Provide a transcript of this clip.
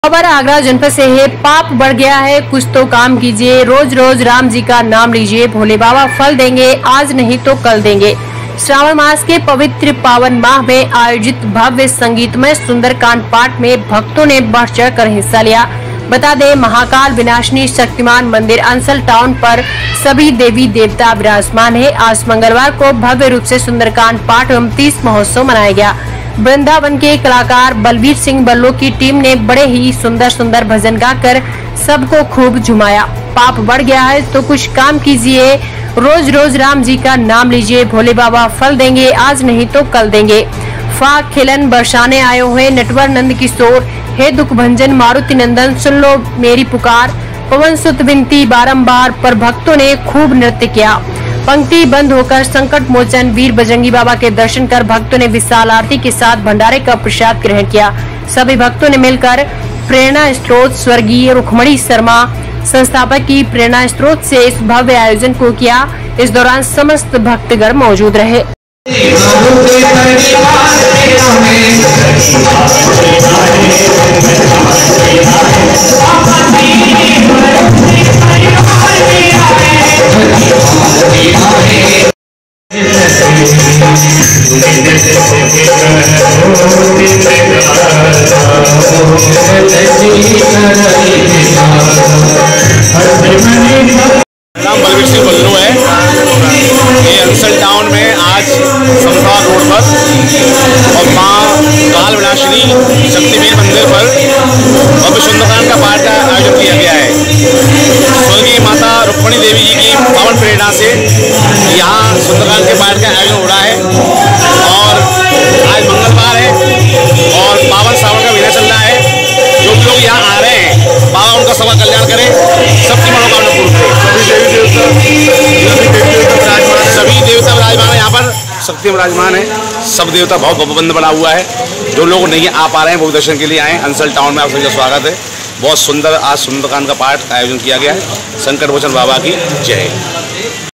खबर आगरा जनपद से है। पाप बढ़ गया है, कुछ तो काम कीजिए। रोज रोज राम जी का नाम लीजिए, भोले बाबा फल देंगे, आज नहीं तो कल देंगे। श्रावण मास के पवित्र पावन माह में आयोजित भव्य संगीतमय सुंदरकांड पाठ में भक्तों ने बढ़ चढ़ कर हिस्सा लिया। बता दें, महाकाल विनाशिनी शक्तिमान मंदिर अंसल टाउन पर सभी देवी देवता विराजमान है। आज मंगलवार को भव्य रूप से सुंदरकांड पाठ एवं 30 महोत्सव मनाया गया। वृंदावन के कलाकार बलवीर सिंह बल्लो की टीम ने बड़े ही सुंदर भजन गाकर सबको खूब झुमाया। पाप बढ़ गया है तो कुछ काम कीजिए, रोज रोज राम जी का नाम लीजिए, भोले बाबा फल देंगे, आज नहीं तो कल देंगे। फाक खिलन बरसाने आए हुए नटवर नंद किशोर, हे दुख भंजन मारुति नंदन, सुन लो मेरी पुकार, पवन सुत विनती बारंबार, पर भक्तों ने खूब नृत्य किया। पंक्ति बंद होकर संकट मोचन वीर बजरंगी बाबा के दर्शन कर भक्तों ने विशाल आरती के साथ भंडारे का प्रसाद ग्रहण किया। सभी भक्तों ने मिलकर प्रेरणा स्रोत स्वर्गीय रुक्मणी शर्मा संस्थापक की प्रेरणा स्रोत से इस भव्य आयोजन को किया। इस दौरान समस्त भक्तगण मौजूद रहे। नाम बलवीर सिंह बल्लो है। ये अंसल टाउन में आज समसा रोड पर और माँ काल विनाशिनी शक्तिवीर मंदिर पर भव्य सुंदरकांड का पाठ का आयोजन किया गया है। स्वर्गीय माता रुक्मणी देवी जी की पावन प्रेरणा से यहाँ सुंदरकांड के पाठ का आयोजन हो रहा है और आज मंगलवार है और पावन सावन का महीना चल रहा है। जो भी लोग यहाँ आ रहे हैं, बाबा उनका सबका कल्याण करे, सबकी मनोकामना पूर्ण करे। सभी देवता विराजमान है, यहाँ पर शक्ति विराजमान है। सब देवता बहुत बंद बना हुआ है। जो लोग नहीं आ पा रहे हैं वो दर्शन के लिए आए। अंसल टाउन में आप सभी का स्वागत है। बहुत सुंदर आज सुंदरकांड का पाठ का आयोजन किया गया है। संकट मोचन बाबा की जय।